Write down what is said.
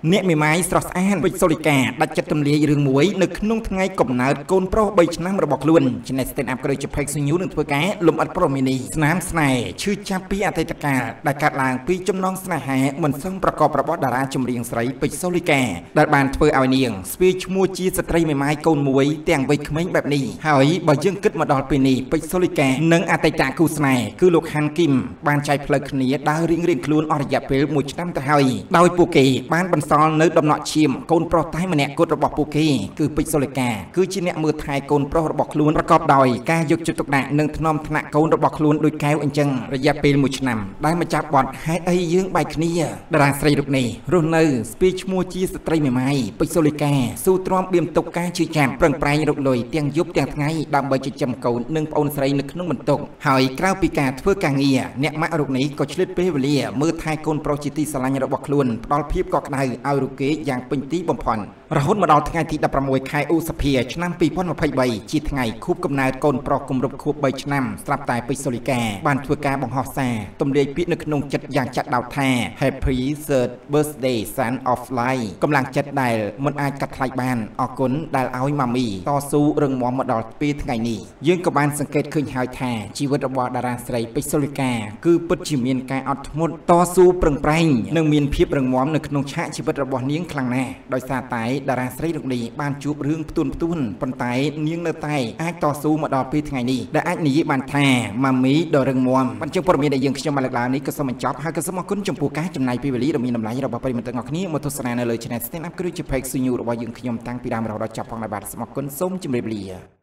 អ្នកមេម៉ាយស្រស់ស្អាតពេជ្រសូលីកាដាច់ចិត្តទម្លាយរឿងមួយនៅក្នុងថ្ងៃកំណើតកូនប្រុស3ឆ្នាំរបស់ខ្លួនចំណេះ stand up ក្រោយជពេកសញ្ញូនឹងធ្វើការលំអិតប្រមីនីស្នាមស្នេហ៍ឈឺចាប់ពីអតីតកាលដែលកាត់ឡើងពីចំណងស្នេហាមិនសឹងប្រកបរបស់តារាចម្រៀងស្រីពេជ្រសូលីកាដែលបានធ្វើឲ្យនាងស្ពាយឈ្មោះជាស្ត្រីមេម៉ាយកូនមួយទាំងវ័យក្មេងបែបនេះហើយបើយើងគិតមកដល់ពេលនេះពេជ្រសូលីកានិងអតីតគូស្នេហ៍គឺលោកហាន់គីមបានចែកផ្លូវគ្នាដើររៀងៗខ្លួនអស់រយៈពេល1ឆ្នាំទៅហើយដោយពួកគេបានបន្សល់នៅដំណក់ឈាមកូនប្រុសតែម្នាក់គត់របស់ពួកគេគឺពេជ្រសូលីកាគឺជាអ្នកមើលថែកូនប្រុសរបស់ខ្លួនប្រកបដោយការយកចិត្តទុកដាក់និងថ្នមថ្នាក់កូនរបស់ខ្លួនដោយកែវអញ្ចឹងរយៈពេល1ឆ្នាំដែលមកចាប់បត់ហេតុអីយើងបែកគ្នាតារាស្រីរូបនេះរស់នៅស្ពាយឈ្មោះជាស្ត្រីមេម៉ាយពេជ្រសូលីកាស៊ូទ្រាំបៀមទុកការជឿចាំប្រឹងប្រែងរកលុយទាំងយប់ទាំងថ្ងៃដើម្បីចិញ្ចឹមកូននិងប្អូនស្រីនៅក្នុងបន្ទុកហើយក្រៅពីការធ្វើការងារអ្នកម៉ាក់រូបនេះក៏ឆ្លៀតពេលវេលាមើលថែកូនប្រុសជាទីស្រឡាញ់របស់ខ្លួនផ្ដល់ភាពកក់ក្ដៅឲ្យរូបគេយ៉ាងពេញទីបំផុតរហូតមកដល់ថ្ងៃទី16ខែឧសភាឆ្នាំ2023ជាថ្ងៃខួបកំណើតកូនប្រុសគម្រប់ខួប3ឆ្នាំស្រាប់តែពេជ្រសូលីកាបានធ្វើការបង្ហោះសារទម្លាយពាក្យនៅក្នុងចិត្តយ៉ាងចាក់ដោតថា Happy Third Birthday Son of Life កម្លាំងចិត្តដែលមិនអាចកាត់ថ្លៃបានអរគុណដែលឲ្យម៉ាមីតស៊ូរឹងមាំមកដល់ពេលថ្ងៃនេះយើងក៏បានសង្កេតឃើញហើយថាជីវិតរបស់តារាស្រីពេជ្រសូលីកាគឺពិតជាមានការអត់ធ្មត់តស៊ូប្រឹងប្រែងនិងមានភាពរឹងមាំនៅក្នុងឆាកជីវិតរបស់នាងខ្លាំងណាស់ដោយសារតែតារាស្រីរូបនេះបានជួបរឿងផ្ទួនប៉ុន្តែនាងនៅតែអាចតស៊ូមកដល់ពេលថ្ងៃនេះដែលអាចនិយាយបានថាម៉ាមីដ៏រឹងមាំបញ្ចុះព័ត៌មានដែលយើងខ្ញុំបានលើកឡើងនេះក៏សូមបញ្ចប់ហើយក៏សូមអរគុណចំពោះការចំណាយពេលវេលាដ៏មានតម្លៃរបស់ប្រិយមិត្តទាំងអស់គ្នាមកទស្សនានៅលើ Channel Stand Up គ្រូជា Page News របស់យើងខ្ញុំតាំងពីដើមរហូតដល់ចប់ផងដែរបាទសូមអរគុណសូមជម្រាបលា